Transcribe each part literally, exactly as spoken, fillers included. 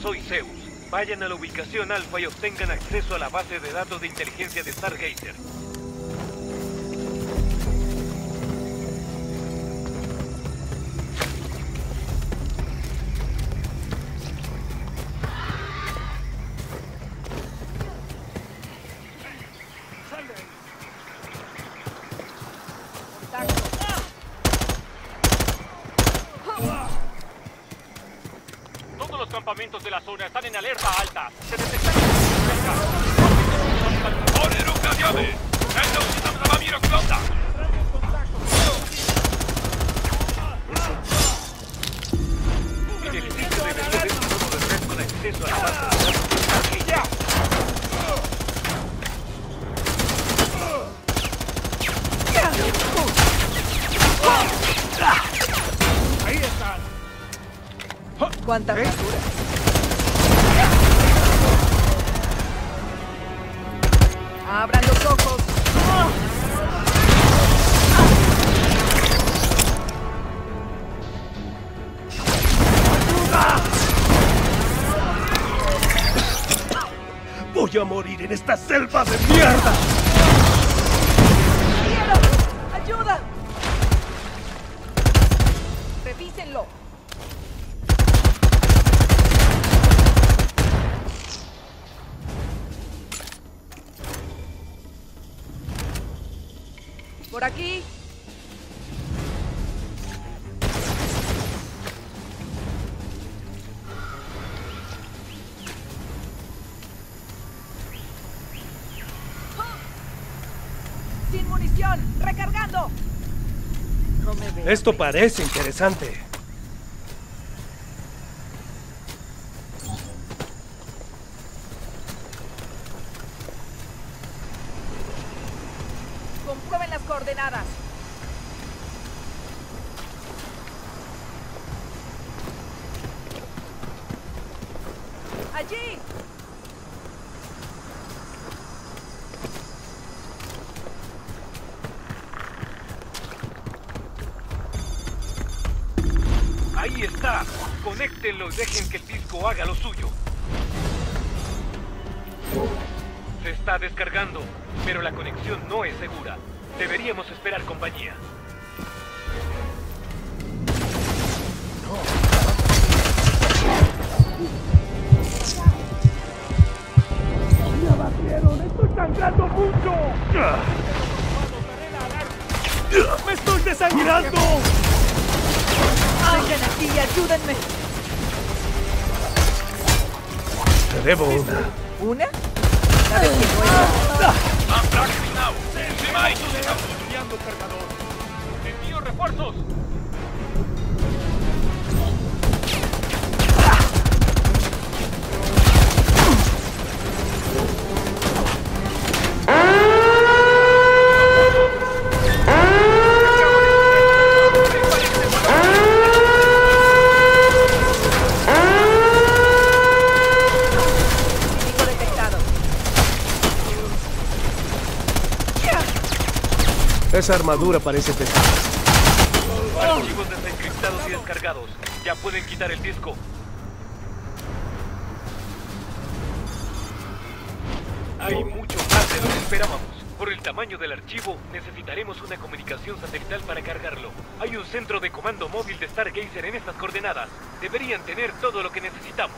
soy Zeus. Vayan a la ubicación Alpha y obtengan acceso a la base de datos de inteligencia de Stargazer. Todos los campamentos de la zona están en alerta alta. Se detectan cerca. Ore ruchadiamy! Będą się tam za wami rozglądać! En el sitio debe ser un modo de red con acceso a la base de datos de Stargazer. Ahí están. ¿Cuánta basura? ¡Abran los ojos! Voy a morir en esta selva de mierda. ¡Cielo! ¡Ayuda! ¡Revísenlo! Por aquí. Sin munición, recargando. No me veo. Esto parece interesante. Comprueben las coordenadas. Allí. Ahí está. Conéctenlo y dejen que el disco haga lo suyo. Se está descargando, pero la conexión no es segura. Deberíamos esperar compañía. ¡Me abatieron! ¡Estoy sangrando mucho! ¡Me estoy desangrando! Vengan aquí y ayúdenme. Te debo una. ¿Una? ¿Sabes quién no es? Mam brak sygnału! Trzymajcie się tam! Enviando cargador. Envío refuerzos. Enemigo detectado. Esa armadura parece pesada. Archivos desencriptados y descargados. Ya pueden quitar el disco. Hay mucho más de lo que esperábamos. Por el tamaño del archivo, necesitaremos una comunicación satelital para cargarlo. Hay un centro de comando móvil de Stargazer en estas coordenadas. Deberían tener todo lo que necesitamos.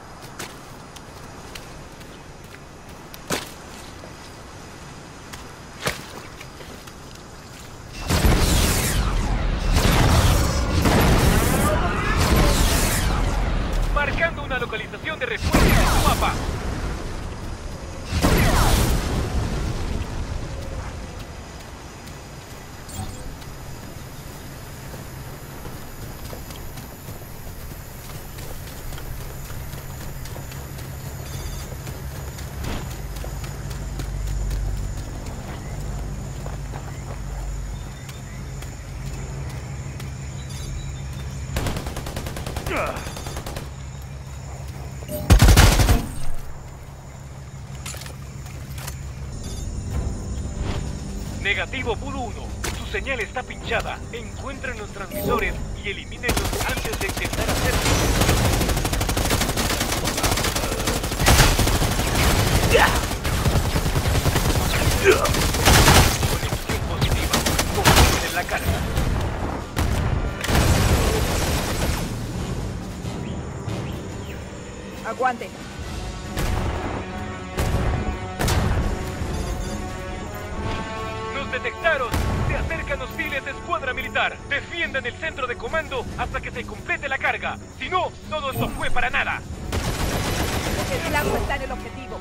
Marcando una localización de respuesta en su mapa. Negativo Voodoo uno. Su señal está pinchada. Encuentren los transmisores y elimínenlos antes de intentar hacerlo. Aguante. ¡Nos detectaron! Se acercan hostiles de escuadra militar. Defiendan el centro de comando hasta que se complete la carga. Si no, todo esto fue para nada. El blanco está en el objetivo.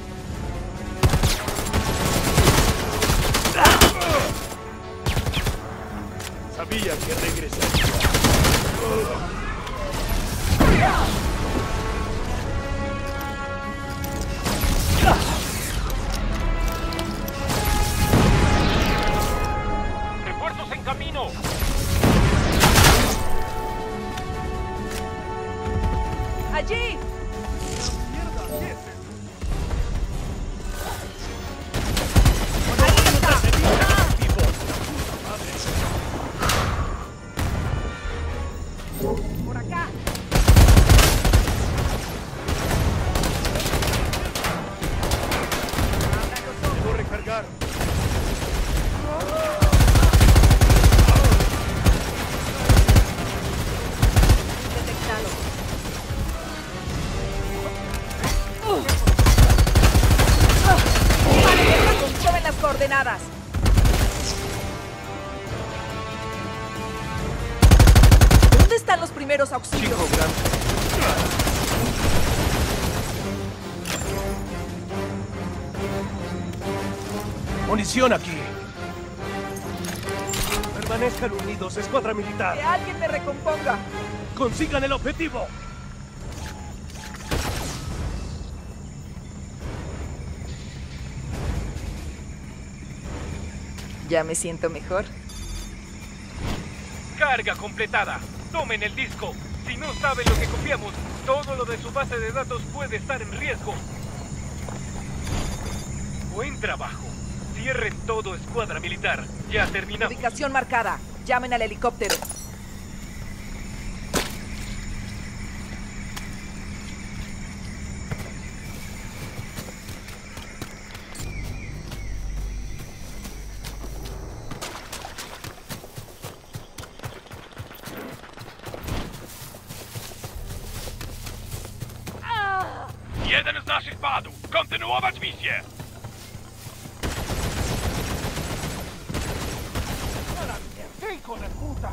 Sabía que regresaría. ¡Refuerzos en camino! ¡Allí! ¡Por acá! Debo recargar. Detectado. Tomen las coordenadas. ¿Dónde están los primeros auxilios? Chico grande. Munición aquí. Permanezcan unidos, escuadra militar. Que alguien me recomponga. Consigan el objetivo. Ya me siento mejor. Carga completada. Tomen el disco. Si no saben lo que copiamos, todo lo de su base de datos puede estar en riesgo. Buen trabajo. Cierren todo, escuadra militar. Ya terminamos. Ubicación marcada. Llamen al helicóptero. Jeden z naszych padł! Kontynuować misję! ¡Hijo de puta!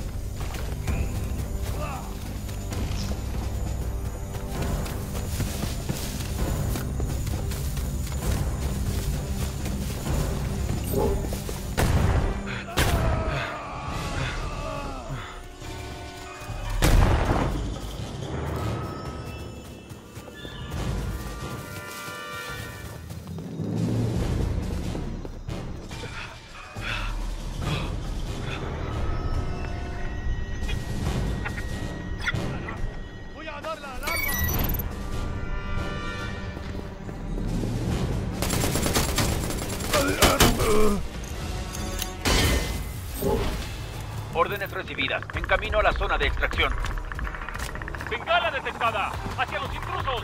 Órdenes recibidas. En camino a la zona de extracción. ¡Bengala detectada! ¡Hacia los intrusos!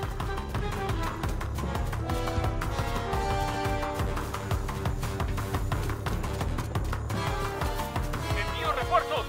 ¡Envío refuerzos!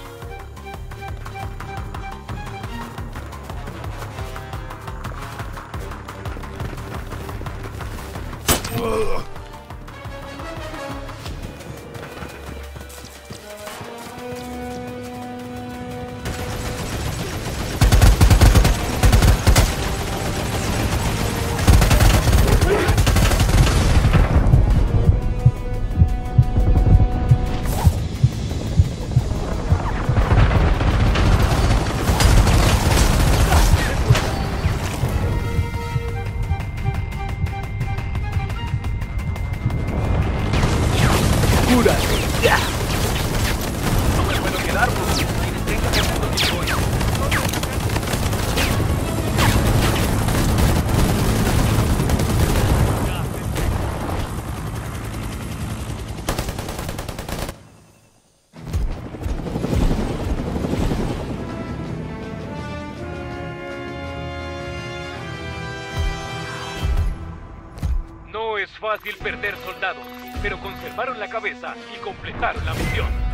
No me puedo quedar, porque tienes treinta segundos y voy. No es fácil perder soldados, pero conservaron la cabeza y completaron la misión.